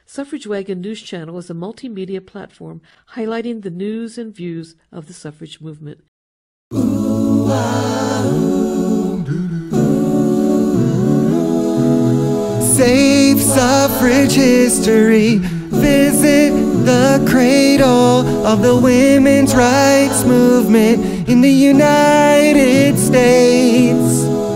Suffrage Wagon News Channel is a multimedia platform highlighting the news and views of the suffrage movement. Save suffrage history. Visit the cradle of the women's rights movement in the United States.